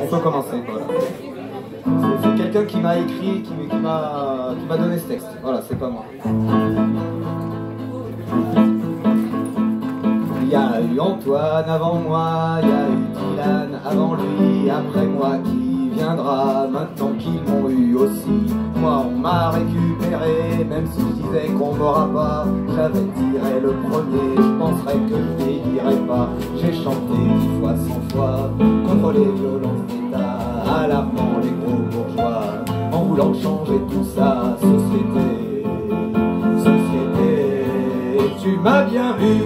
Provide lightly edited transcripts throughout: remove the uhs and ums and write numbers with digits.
peut commencer, voilà. C'est quelqu'un qui m'a écrit, qui m'a donné ce texte. Voilà, c'est pas moi. Il y a eu Antoine avant moi, il y a eu Dylan avant lui, après moi qui viendra, maintenant qu'ils m'ont eu aussi. Moi on m'a récupéré, même si je disais qu'on m'aura pas, j'avais tiré le premier, je penserais que je vieillirais pas. J'ai chanté 10 fois, 100 fois, contre les violences d'État, alarmant les gros bourgeois, en voulant changer tout ça. Société, société, tu m'as bien vu.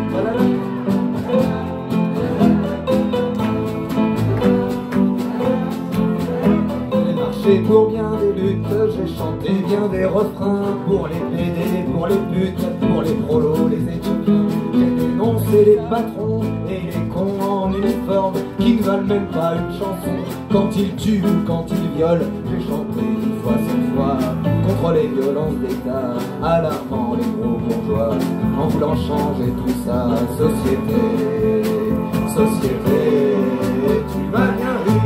J'ai marché pour bien des luttes, j'ai chanté bien des refrains, pour les PD, pour les putes, pour les prolos, les étudiants. J'ai dénoncé les patrons et les cons en uniforme qui ne valent même pas une chanson. Quand ils tuent ou quand ils violent, j'ai chanté 10 fois, 100 fois contre les violences d'État, alarmant les gros bourgeois, en voulant changer tout ça. Société, société, tu m'as bien vu.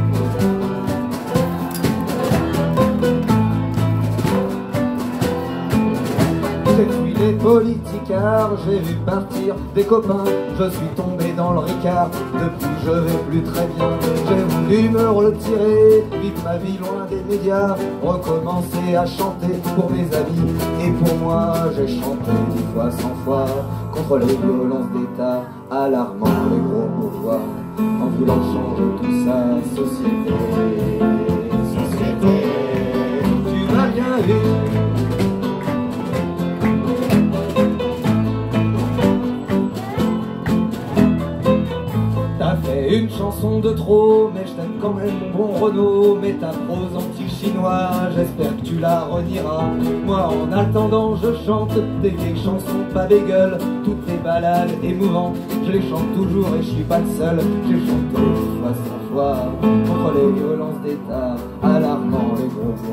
J'ai fui les politicards, j'ai vu partir des copains, je suis tombé dans le ricard, depuis je vais plus très bien. J'ai voulu me retirer, vivre ma vie loin des médias, recommencer à chanter pour mes amis et pour moi. J'ai chanté 10 fois, 100 fois contre les violences d'État, alarmant les gros bourgeois, en voulant changer tout ça. Société, société, tu m'as bien vu. T'as fait une chanson de trop, mais je t'aime quand même mon bon Renaud. Mais ta prose anti-chinois, j'espère que tu la renieras. Moi en attendant je chante des vieilles chansons pas des gueules, toutes les ballades émouvantes, je les chante toujours et je suis pas le seul. J'ai chanté 10 fois, 100 fois contre les violences d'État, alarmant les gros